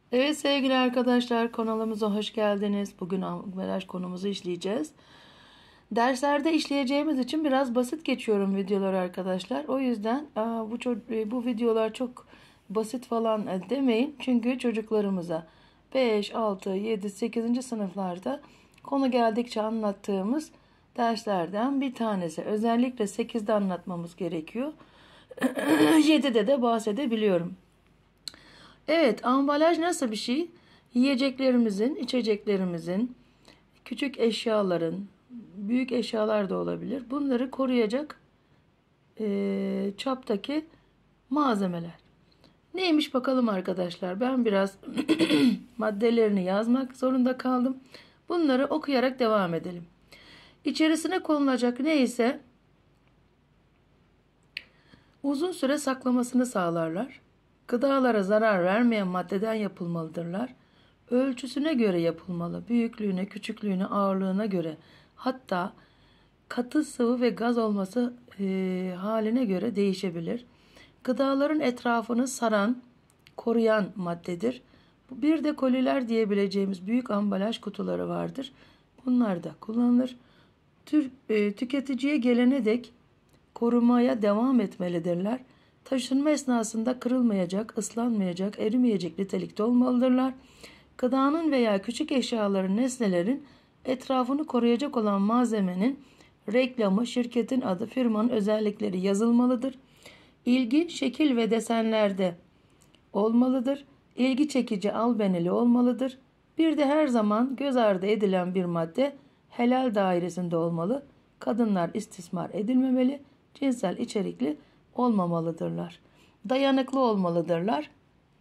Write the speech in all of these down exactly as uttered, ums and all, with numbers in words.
Evet sevgili arkadaşlar, kanalımıza hoş geldiniz. Bugün ambalaj konumuzu işleyeceğiz. Derslerde işleyeceğimiz için biraz basit geçiyorum videoları arkadaşlar. O yüzden aa, bu ço- bu videolar çok basit falan e, demeyin. Çünkü çocuklarımıza beş, altı, yedi, sekizinci sınıflarda konu geldikçe anlattığımız derslerden bir tanesi. Özellikle sekizde anlatmamız gerekiyor. yedide de bahsedebiliyorum. Evet, ambalaj nasıl bir şey? Yiyeceklerimizin, içeceklerimizin, küçük eşyaların, büyük eşyalar da olabilir. Bunları koruyacak e, çaptaki malzemeler. Neymiş bakalım arkadaşlar. Ben biraz maddelerini yazmak zorunda kaldım. Bunları okuyarak devam edelim. İçerisine konulacak neyse uzun süre saklamasını sağlarlar. Gıdalara zarar vermeyen maddeden yapılmalıdırlar. Ölçüsüne göre yapılmalı. Büyüklüğüne, küçüklüğüne, ağırlığına göre. Hatta katı, sıvı ve gaz olması e, haline göre değişebilir. Gıdaların etrafını saran, koruyan maddedir. Bir de koliler diyebileceğimiz büyük ambalaj kutuları vardır. Bunlar da kullanılır. Tür, e, tüketiciye gelene dek korumaya devam etmelidirler. Taşınma esnasında kırılmayacak, ıslanmayacak, erimeyecek nitelikte olmalıdırlar. Gıdanın veya küçük eşyaların, nesnelerin etrafını koruyacak olan malzemenin reklamı, şirketin adı, firmanın özellikleri yazılmalıdır. İlginç şekil ve desenlerde olmalıdır. İlgi çekici albenili olmalıdır. Bir de her zaman göz ardı edilen bir madde helal dairesinde olmalı. Kadınlar istismar edilmemeli, cinsel içerikli olmamalıdırlar. Dayanıklı olmalıdırlar.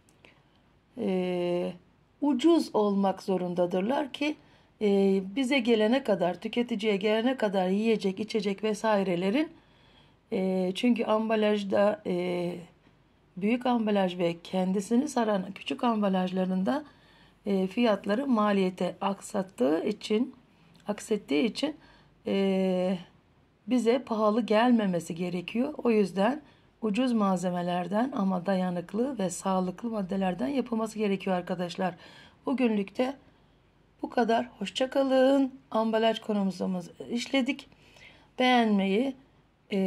Ee, ucuz olmak zorundadırlar ki e, bize gelene kadar, tüketiciye gelene kadar yiyecek, içecek vesairelerin e, çünkü ambalajda e, büyük ambalaj ve kendisini saran küçük ambalajlarında e, fiyatları maliyete aksattığı için aksettiği için e, bize pahalı gelmemesi gerekiyor. O yüzden ucuz malzemelerden ama dayanıklı ve sağlıklı maddelerden yapılması gerekiyor arkadaşlar. Bugünlük de bu kadar. Hoşça kalın. Ambalaj konumuzu işledik. Beğenmeyi, e,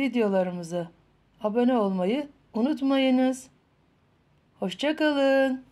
videolarımızı abone olmayı unutmayınız. Hoşça kalın.